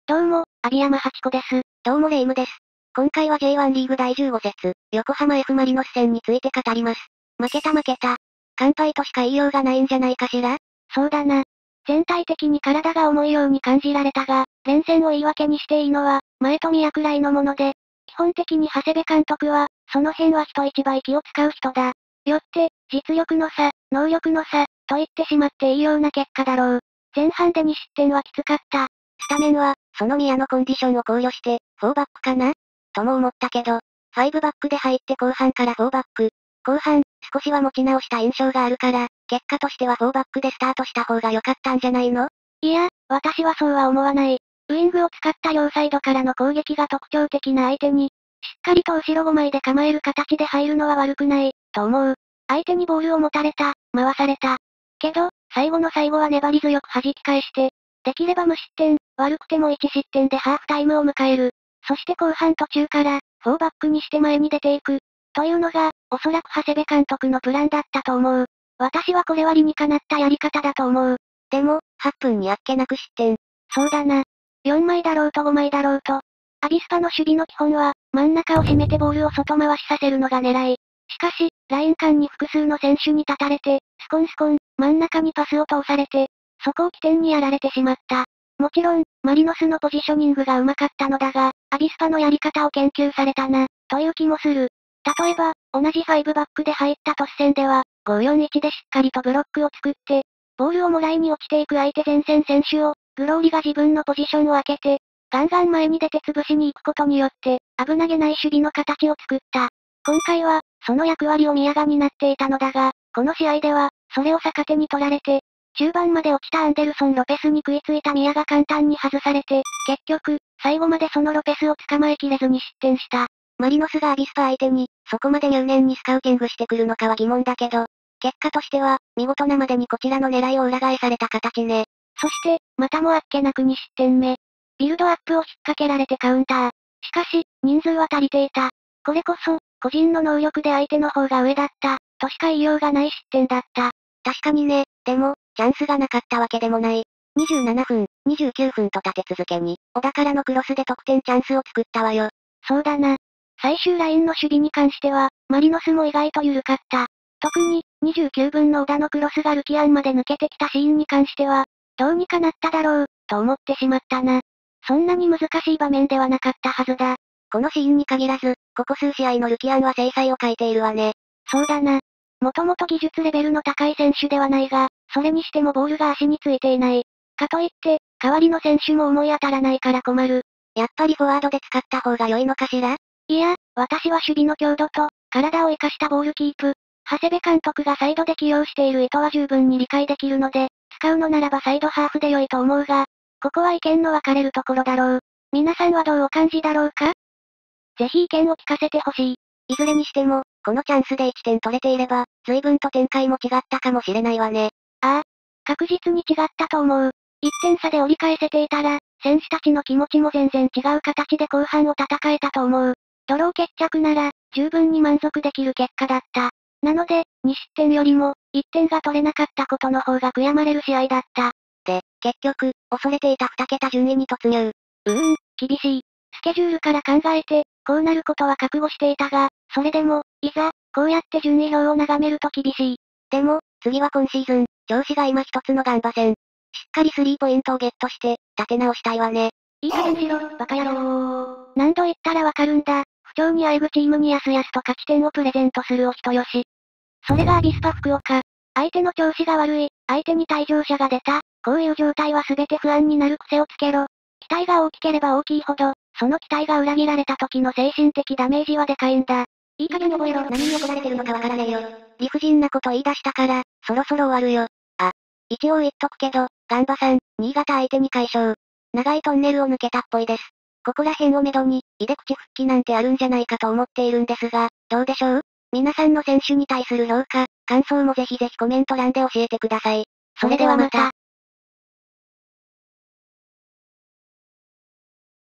どうも、アビヤマハチコです。 どうもレイムです。今回は J1 リーグ第15節、横浜 F マリノス戦について語ります。負けた。完敗としか言いようがないんじゃないかしら？ そうだな。全体的に体が重いように感じられたが、連戦を言い訳にしていいのは、前と宮くらいのもので、基本的に長谷部監督は、その辺は人一倍気を使う人だ。よって、実力の差、能力の差、と言ってしまっていいような結果だろう。前半で2失点はきつかった。 スタメンは、その宮のコンディションを考慮して、4バックかなとも思ったけど、5バックで入って後半から4バック。後半、少しは持ち直した印象があるから、結果としては4バックでスタートした方が良かったんじゃないの？ いや、私はそうは思わない。ウイングを使った両サイドからの攻撃が特徴的な相手に、しっかりと後ろ5枚で構える形で入るのは悪くない、と思う。相手にボールを持たれた、回された。けど、最後の最後は粘り強く弾き返して、できれば無失点、悪くても1失点でハーフタイムを迎える。そして後半途中から、4バックにして前に出ていく。というのが、おそらく長谷部監督のプランだったと思う。私はこれは理にかなったやり方だと思う。 でも、8分にあっけなく失点。 そうだな。4枚だろうと5枚だろうと。アビスパの守備の基本は、真ん中を締めてボールを外回しさせるのが狙い。しかし、ライン間に複数の選手に立たれて、スコン、真ん中にパスを通されて、そこを起点にやられてしまった。もちろん、マリノスのポジショニングが上手かったのだが、アビスパのやり方を研究されたな、という気もする。例えば、同じ5バックで入ったトス戦では、5-4-1でしっかりとブロックを作って、ボールをもらいに落ちていく相手前線選手を、グローリが自分のポジションを空けて、ガンガン前に出て潰しに行くことによって、危なげない守備の形を作った。今回は、その役割を宮が担っていたのだが、この試合では、それを逆手に取られて、中盤まで落ちたアンデルソン・ロペスに食いついた宮が簡単に外されて、結局、最後までそのロペスを捕まえきれずに失点した。 マリノスがアビスパ相手に、そこまで入念にスカウティングしてくるのかは疑問だけど、結果としては、見事なまでにこちらの狙いを裏返された形ね。 そして、またもあっけなく2失点目。ビルドアップを引っ掛けられてカウンター。しかし、人数は足りていた。これこそ、個人の能力で相手の方が上だった、としか言いようがない失点だった。 確かにね、でも、チャンスがなかったわけでもない。27分、29分と立て続けに、小田からのクロスで得点チャンスを作ったわよ。 そうだな。最終ラインの守備に関しては、マリノスも意外と緩かった。特に、29分の小田のクロスがルキアンまで抜けてきたシーンに関しては、どうにかなっただろう、と思ってしまったな。そんなに難しい場面ではなかったはずだ。 このシーンに限らず、ここ数試合のルキアンは精彩を欠いているわね。 そうだな。もともと技術レベルの高い選手ではないが、それにしてもボールが足についていない。かといって、代わりの選手も思い当たらないから困る。 やっぱりフォワードで使った方が良いのかしら？ いや、私は守備の強度と、体を生かしたボールキープ。長谷部監督がサイドで起用している意図は十分に理解できるので、使うのならばサイドハーフで良いと思うが、ここは意見の分かれるところだろう。皆さんはどうお感じだろうか？ぜひ意見を聞かせてほしい。 いずれにしても、このチャンスで1点取れていれば、随分と展開も違ったかもしれないわね。 ああ、確実に違ったと思う。1点差で折り返せていたら、選手たちの気持ちも全然違う形で後半を戦えたと思う。ドロー決着なら、十分に満足できる結果だった。なので、2失点よりも、1点が取れなかったことの方が悔やまれる試合だった。 で、結局、恐れていた2桁順位に突入。 厳しい。スケジュールから考えて、こうなることは覚悟していたが、それでも、いざ、こうやって順位表を眺めると厳しい。 でも、次は今シーズン、調子が今一つのガンバ戦。しっかりスリーポイントをゲットして、立て直したいわね。 いい加減しろ、バカ野郎。何度言ったらわかるんだ。不調にあえぐチームにやすやすと勝ち点をプレゼントするお人よし。それがアビスパ福岡。相手の調子が悪い、相手に退場者が出た、こういう状態は全て不安になる癖をつけろ。期待が大きければ大きいほど、その期待が裏切られた時の精神的ダメージはでかいんだ。いい加減覚えろ。 何に怒られてるのかわからねえよ。理不尽なこと言い出したから、そろそろ終わるよ。あ、一応言っとくけど、ガンバさん、新潟相手に快勝。長いトンネルを抜けたっぽいです。ここら辺をめどに、井出口復帰なんてあるんじゃないかと思っているんですが、どうでしょう？皆さんの選手に対する評価、感想もぜひぜひコメント欄で教えてください。それではまた。